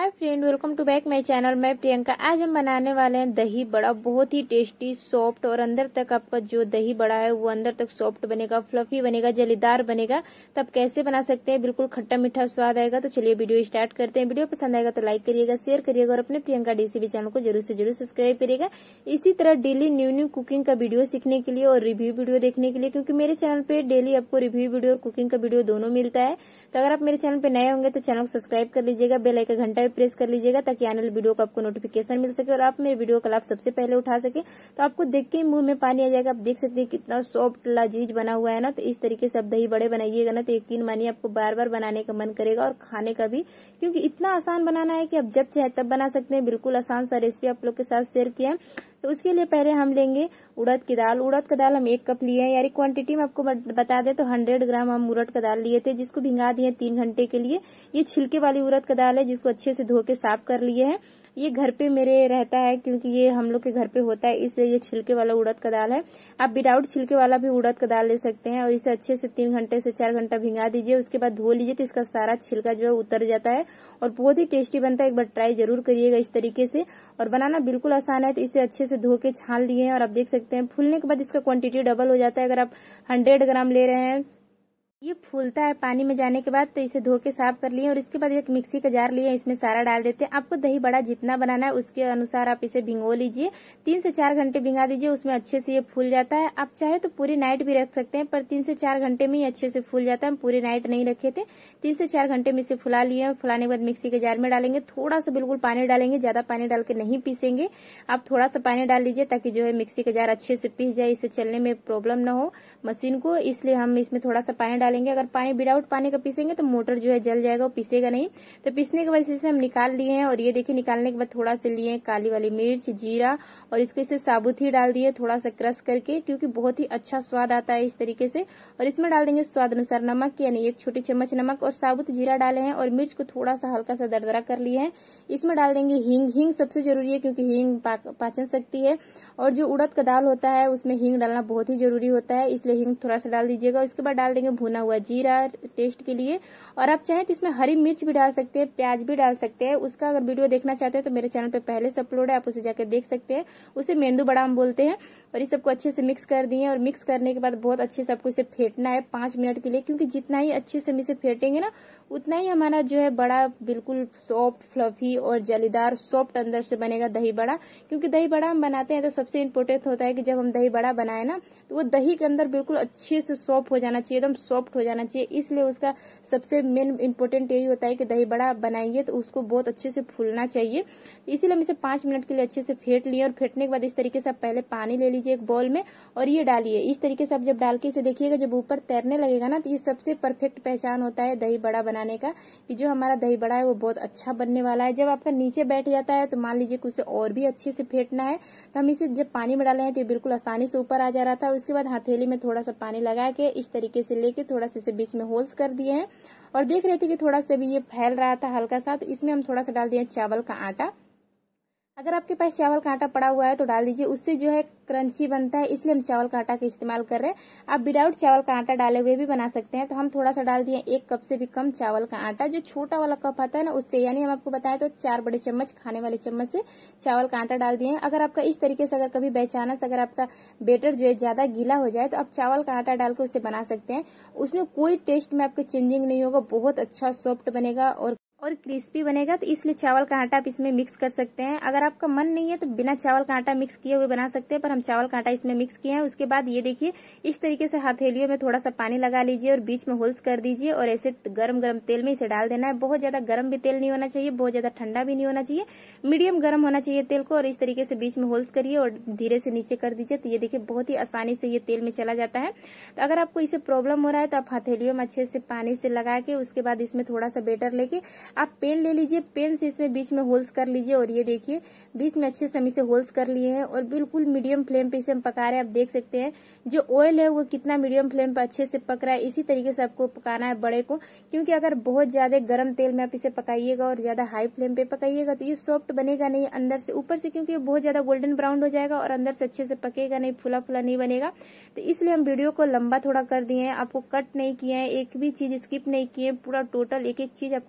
Hi friend, welcome to back my channel. मैं प्रियंका। आज हम बनाने वाले हैं दही बड़ा। बहुत ही टेस्टी, सॉफ्ट और अंदर तक आपका जो दही बड़ा है वो अंदर तक सॉफ्ट बनेगा, फ्लफी बनेगा, जलीदार बनेगा। तो आप कैसे बना सकते हैं, बिल्कुल खट्टा मीठा स्वाद आएगा। तो चलिए वीडियो स्टार्ट करते हैं। वीडियो पसंद आएगा तो लाइक करिएगा, शेयर करिएगा और अपने प्रियंका डीसीबी चैनल को जरूर से जरूर सब्सक्राइब करिएगा। इसी तरह डेली न्यू न्यू कुकिंग का वीडियो सीखने के लिए और रिव्यू वीडियो देखने के लिए, क्योंकि मेरे चैनल पे डेली आपको रिव्यू वीडियो और कुकिंग का वीडियो दोनों मिलता है। तो अगर आप मेरे चैनल पे नए होंगे तो चैनल को सब्सक्राइब कर लीजिएगा, बेल आइकन घंटा भी प्रेस कर लीजिएगा ताकि आने वाली वीडियो का आपको नोटिफिकेशन मिल सके और आप मेरे वीडियो का लाभ सबसे पहले उठा सके। तो आपको देख के मुंह में पानी आ जाएगा। आप देख सकते हैं कितना सॉफ्ट लजीज बना हुआ है ना। तो इस तरीके से आप दही बड़े बनाइएगा ना तो यकीन मानिए आपको बार बार बनाने का मन करेगा और खाने का भी, क्योंकि इतना आसान बनाना है कि आप जब चाहे तब बना सकते हैं। बिल्कुल आसान सा रेसिपी आप लोग के साथ शेयर किया है। तो उसके लिए पहले हम लेंगे उड़द की दाल। उड़द का दाल हम 1 कप लिए हैं, यानी क्वांटिटी में आपको बता दें तो 100 ग्राम हम उड़द का दाल लिए थे, जिसको भिंगा दिए 3 घंटे के लिए। ये छिलके वाली उड़द का दाल है, जिसको अच्छे से धो के साफ कर लिए हैं। ये घर पे मेरे रहता है, क्योंकि ये हम लोग के घर पे होता है, इसलिए ये छिलके वाला उड़द का दाल है। आप विदाउट छिलके वाला भी उड़द का दाल ले सकते हैं। और इसे अच्छे से 3 घंटे से 4 घंटा भिंगा दीजिए। उसके बाद धो लीजिए तो इसका सारा छिलका जो है उतर जाता है और बहुत ही टेस्टी बनता है। एक बार ट्राई जरूर करिएगा इस तरीके से। और बनाना बिल्कुल आसान है। तो इसे अच्छे से धो के छान लिए हैं और आप देख सकते हैं फूलने के बाद इसका क्वांटिटी डबल हो जाता है। अगर आप 100 ग्राम ले रहे हैं, ये फूलता है पानी में जाने के बाद। तो इसे धो के साफ कर लिए और इसके बाद एक मिक्सी का जार लिए, इसमें सारा डाल देते हैं। आपको दही बड़ा जितना बनाना है उसके अनुसार आप इसे भिंगो लीजिए। 3 से 4 घंटे भिंगा दीजिए, उसमें अच्छे से ये फूल जाता है। आप चाहे तो पूरी नाइट भी रख सकते हैं, पर 3 से 4 घंटे में ही अच्छे से फूल जाता है। हम पूरी नाइट नहीं रखे थे, 3 से 4 घंटे में इसे फुला लिए। फुलाने के बाद मिक्सी के जार में डालेंगे, थोड़ा सा बिल्कुल पानी डालेंगे, ज्यादा पानी डाल के नहीं पीसेंगे। आप थोड़ा सा पानी डाल लीजिए ताकि जो है मिक्सी का जार अच्छे से पीस जाए, इसे चलने में प्रॉब्लम न हो मशीन को, इसलिए हम इसमें थोड़ा सा पानी डालेंगे। अगर पानी विदाउट पानी का पीसेंगे तो मोटर जो है जल जाएगा, वो पीसेगा नहीं। तो पीसने के बाद इसे हम निकाल लिए हैं। और ये देखिए निकालने के बाद थोड़ा सा लिए काली वाली मिर्च, जीरा, और इसको इसे साबुत ही डाल दिए थोड़ा सा क्रश करके, क्योंकि बहुत ही अच्छा स्वाद आता है इस तरीके से। और इसमें डाल देंगे स्वाद अनुसार नमक, यानी 1 छोटी चम्मच नमक, और साबुत जीरा डाले हैं और मिर्च को थोड़ा सा हल्का सा दरदरा कर लिए हैं। इसमें डाल देंगे हींग। हींग सबसे जरूरी है, क्योंकि हींग पाचन शक्ति है और जो उड़द का दाल होता है उसमें हींग डालना बहुत ही जरूरी होता है, इसलिए हींग थोड़ा सा डाल दीजिएगा। इसके बाद डाल देंगे भुना हुआ जीरा टेस्ट के लिए। और आप चाहें तो इसमें हरी मिर्च भी डाल सकते हैं, प्याज भी डाल सकते हैं। उसका अगर वीडियो देखना चाहते हैं तो मेरे चैनल पे पहले से अपलोड है, आप उसे जाकर देख सकते हैं। उसे मेंदू बड़ा हम बोलते हैं। और इस सबको अच्छे से मिक्स कर दिए। और मिक्स करने के बाद बहुत अच्छे से आपको इसे फेंटना है 5 मिनट के लिए, क्योंकि जितना ही अच्छे से हम इसे फेंटेंगे ना उतना ही हमारा जो है बड़ा बिल्कुल सॉफ्ट, फ्लफी और जलीदार सॉफ्ट अंदर से बनेगा दही बड़ा। क्योंकि दही बड़ा हम बनाते हैं तो सबसे इम्पोर्टेंट होता है कि जब हम दही बड़ा बनाए ना तो वो दही के अंदर बिल्कुल अच्छे से सॉफ्ट हो जाना चाहिए, एकदम सॉफ्ट हो जाना चाहिए। इसलिए उसका सबसे मेन इम्पोर्टेंट यही होता है कि दही बड़ा बनाएंगे तो उसको बहुत अच्छे से फूलना चाहिए। इसीलिए हम इसे 5 मिनट के लिए अच्छे से फेंट लिए। और फेंटने के बाद इस तरीके से आप पहले पानी ले लीजिए एक बाउल में और ये डालिए। इस तरीके से आप जब डाल के इसे देखिएगा, जब ऊपर तैरने लगेगा ना तो ये सबसे परफेक्ट पहचान होता है दही बड़ा बनाने का, कि जो हमारा दही बड़ा है वो बहुत अच्छा बनने वाला है। जब आपका नीचे बैठ जाता है तो मान लीजिए कि उसे और भी अच्छे से फेंटना है। तो हम इसे जब पानी में डाले हैं तो ये बिल्कुल आसानी से ऊपर आ जा रहा था। उसके बाद हथेली में थोड़ा सा पानी लगा के इस तरीके से लेके थोड़ा सा इसे बीच में होल्स कर दिए हैं। और देख रहे थे कि थोड़ा सा भी ये फैल रहा था हल्का सा। तो इसमें हम थोड़ा सा डाल दिए चावल का आटा। अगर आपके पास चावल का आटा पड़ा हुआ है तो डाल दीजिए, उससे जो है क्रंची बनता है, इसलिए हम चावल का आटा का इस्तेमाल कर रहे हैं। आप विदाउट चावल का आटा डाले हुए भी बना सकते हैं। तो हम थोड़ा सा डाल दिए 1 कप से भी कम चावल का आटा, जो छोटा वाला कप आता है ना उससे, यानी हम आपको बताएं तो 4 बड़े चम्मच खाने वाले चम्मच से चावल का आटा डाल दिए। अगर आपका इस तरीके से अगर कभी बायचांस अगर आपका बेटर जो है ज्यादा गीला हो जाए तो आप चावल का आटा डाल के उसे बना सकते हैं। उसमें कोई टेस्ट में आपको चेंजिंग नहीं होगा, बहुत अच्छा सॉफ्ट बनेगा और क्रिस्पी बनेगा। तो इसलिए चावल का आटा आप इसमें मिक्स कर सकते हैं। अगर आपका मन नहीं है तो बिना चावल का आटा मिक्स किए हुए बना सकते हैं, पर हम चावल का आटा इसमें मिक्स किए हैं। उसके बाद ये देखिए इस तरीके से हथेलियों में थोड़ा सा पानी लगा लीजिए और बीच में होल्स कर दीजिए और ऐसे गरम गरम तेल में इसे डाल देना है। बहुत ज्यादा गर्म भी तेल नहीं होना चाहिए, बहुत ज्यादा ठंडा भी नहीं होना चाहिए, मीडियम गर्म होना चाहिए तेल को। और इस तरीके से बीच में होल्स करिए और धीरे से नीचे कर दीजिए। तो ये देखिए बहुत ही आसानी से ये तेल में चला जाता है। तो अगर आपको इसे प्रॉब्लम हो रहा है तो आप हथेलियों में अच्छे से पानी से लगा के उसके बाद इसमें थोड़ा सा बेटर लेके आप पेन ले लीजिए, पेन से इसमें बीच में होल्स कर लीजिए। और ये देखिए बीच में अच्छे से हम इसे होल्स कर लिए हैं और बिल्कुल मीडियम फ्लेम पे इसे हम पका रहे हैं। आप देख सकते हैं जो ऑयल है वो कितना मीडियम फ्लेम पे अच्छे से पक रहा है। इसी तरीके से आपको पकाना है बड़े को, क्योंकि अगर बहुत ज्यादा गर्म तेल में आप इसे पकाइएगा और ज्यादा हाई फ्लेम पे पकाइएगा तो ये सॉफ्ट बनेगा नहीं अंदर से, ऊपर से क्योंकि बहुत ज्यादा गोल्डन ब्राउन हो जाएगा और अंदर से अच्छे से पकेगा नहीं, फुला फुला नहीं बनेगा। तो इसलिए हम वीडियो को लंबा थोड़ा कर दिए हैं, आपको कट नहीं किए हैं, एक भी चीज स्किप नहीं किए, पूरा टोटल एक एक चीज आपको बताते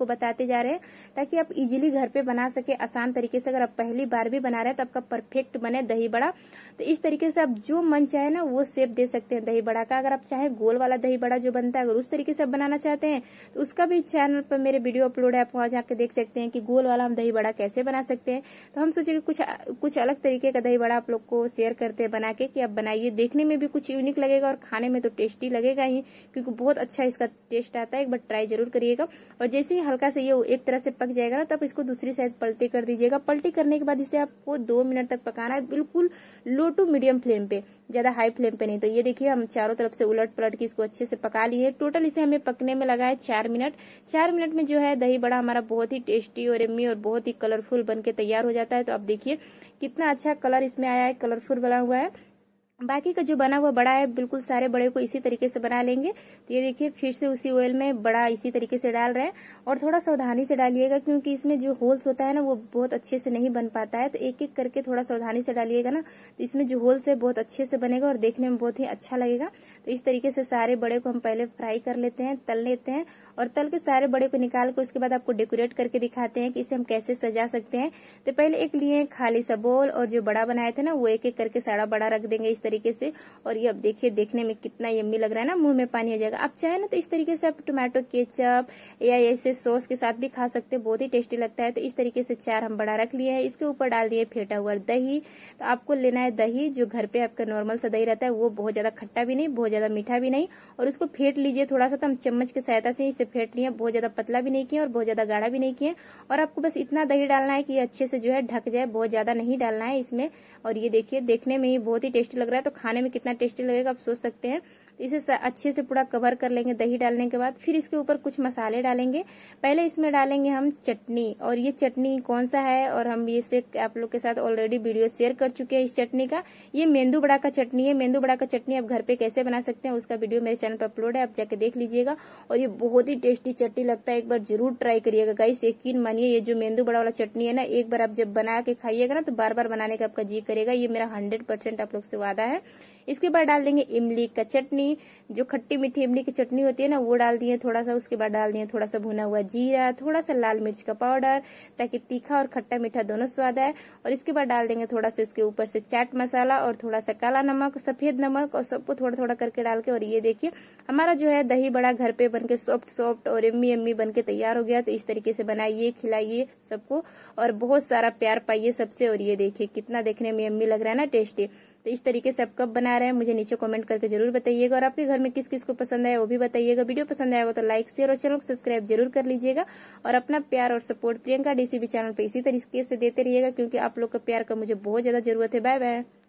बताते जा रहे हैं ताकि आप इजीली घर पे बना सके आसान तरीके से। अगर आप पहली बार भी बना रहे हैं तो आपका परफेक्ट बने दही बड़ा। तो इस तरीके से आप जो मन चाहे ना वो शेप दे सकते हैं दही बड़ा का। अगर आप चाहे गोल वाला दही बड़ा जो बनता है अगर उस तरीके से आप बनाना चाहते हैं तो उसका भी चैनल पर मेरे वीडियो अपलोड है, आप वहां जाके देख सकते हैं कि गोल वाला हम दही बड़ा कैसे बना सकते हैं। तो हम सोचे कि कुछ अलग तरीके का दही बड़ा आप लोग को शेयर करते हैं बना के, कि आप बनाइए, देखने में भी कुछ यूनिक लगेगा और खाने में तो टेस्टी लगेगा ही, क्योंकि बहुत अच्छा इसका टेस्ट आता है। एक बार ट्राई जरूर करिएगा। और जैसे ही हल्का से ये एक तरह से पक जाएगा ना तब इसको दूसरी साइड पलटी कर दीजिएगा। पलटी करने के बाद इसे आपको 2 मिनट तक पकाना है, बिल्कुल लो टू मीडियम फ्लेम पे, ज्यादा हाई फ्लेम पे नहीं। तो ये देखिए हम चारों तरफ से उलट पलट के इसको अच्छे से पका लिए। टोटल इसे हमें पकने में लगा है 4 मिनट। 4 मिनट में जो है दही बड़ा हमारा बहुत ही टेस्टी और यम्मी और बहुत ही कलरफुल बनके तैयार हो जाता है। तो आप देखिए कितना अच्छा कलर इसमें आया है, कलरफुल बना हुआ है। बाकी का जो बना हुआ बड़ा है बिल्कुल सारे बड़े को इसी तरीके से बना लेंगे। तो ये देखिए फिर से उसी ऑयल में बड़ा इसी तरीके से डाल रहे हैं और थोड़ा सावधानी से डालिएगा, क्योंकि इसमें जो होल्स होता है ना वो बहुत अच्छे से नहीं बन पाता है। तो एक एक करके थोड़ा सावधानी से डालिएगा ना तो इसमें जो होल्स है बहुत अच्छे से बनेगा और देखने में बहुत ही अच्छा लगेगा। तो इस तरीके से सारे बड़े को हम पहले फ्राई कर लेते हैं, तल लेते हैं और तल के सारे बड़े को निकाल कर उसके बाद आपको डेकोरेट करके दिखाते हैं कि इसे हम कैसे सजा सकते हैं। तो पहले एक लिए खाली सा बोल और जो बड़ा बनाए थे ना वो एक एक करके सारा बड़ा रख देंगे इस तरीके से। और ये अब देखिए देखने में कितना यम्मी लग रहा है ना, मुंह में पानी आ जाएगा। आप चाहे ना तो इस तरीके से आप टोमेटो केचप या ऐसे सॉस के साथ भी खा सकते हैं, बहुत ही टेस्टी लगता है। तो इस तरीके से 4 हम बड़ा रख लिए हैं। इसके ऊपर डाल दिए फेंटा हुआ दही। तो आपको लेना है दही जो घर पे आपका नॉर्मल सा दही रहता है, वो बहुत ज्यादा खट्टा भी नहीं बहुत ज्यादा मीठा भी नहीं, और उसको फेंट लीजिए थोड़ा सा। तो हम चम्मच की सहायता से इसे फेंट लिए, बहुत ज्यादा पतला भी नहीं किए और बहुत ज्यादा गाढ़ा भी नहीं किए। और आपको बस इतना दही डालना है कि ये अच्छे से जो है ढक जाए, बहुत ज्यादा नहीं डालना है इसमें। और ये देखिए देखने में ही बहुत ही टेस्टी लग रहा है, तो खाने में कितना टेस्टी लगेगा आप सोच सकते हैं। इसे अच्छे से पूरा कवर कर लेंगे दही डालने के बाद। फिर इसके ऊपर कुछ मसाले डालेंगे। पहले इसमें डालेंगे हम चटनी, और ये चटनी कौन सा है और हम ये से आप लोग के साथ ऑलरेडी वीडियो शेयर कर चुके हैं इस चटनी का। ये मेंदू बड़ा का चटनी है। मेंदू बड़ा का चटनी आप घर पे कैसे बना सकते हैं उसका वीडियो मेरे चैनल पर अपलोड है, आप जाके देख लीजिएगा। और ये बहुत ही टेस्टी चटनी लगता है, एक बार जरूर ट्राई करिएगा गाइस। यकीन मानिए ये जो मेंदू बड़ा वाला चटनी है ना, एक बार आप जब बना के खाइएगा ना तो बार बार बनाने का आपका जी करेगा। ये मेरा 100% आप लोग से वादा है। इसके बाद डाल देंगे इमली का चटनी, जो खट्टी मीठी इमली की चटनी होती है ना वो डाल दिए थोड़ा सा। उसके बाद डाल दिए थोड़ा सा भुना हुआ जीरा, थोड़ा सा लाल मिर्च का पाउडर, ताकि तीखा और खट्टा मीठा दोनों स्वाद आए। और इसके बाद डाल देंगे थोड़ा सा इसके ऊपर से चाट मसाला और थोड़ा सा काला नमक, सफेद नमक, और सबको थोड़ा थोड़ा करके डाल के। और ये देखिए हमारा जो है दही बड़ा घर पे बनके सॉफ्ट सॉफ्ट और यम्मी यम्मी बनके तैयार हो गया। तो इस तरीके से बनाइए, खिलाइए सबको और बहुत सारा प्यार पाइए सबसे। और ये देखिए कितना देखने में यम्मी लग रहा है ना, टेस्टी। तो इस तरीके से आप कब बना रहे हैं मुझे नीचे कमेंट करके जरूर बताइएगा। और आपके घर में किस किस को पसंद आया वो भी बताइएगा। वीडियो पसंद आएगा तो लाइक शेयर और चैनल को सब्सक्राइब जरूर कर लीजिएगा। और अपना प्यार और सपोर्ट प्रियंका DCB चैनल पे इसी तरीके से देते रहिएगा, क्योंकि आप लोग का प्यार का मुझे बहुत ज्यादा जरूरत है। Bye bye.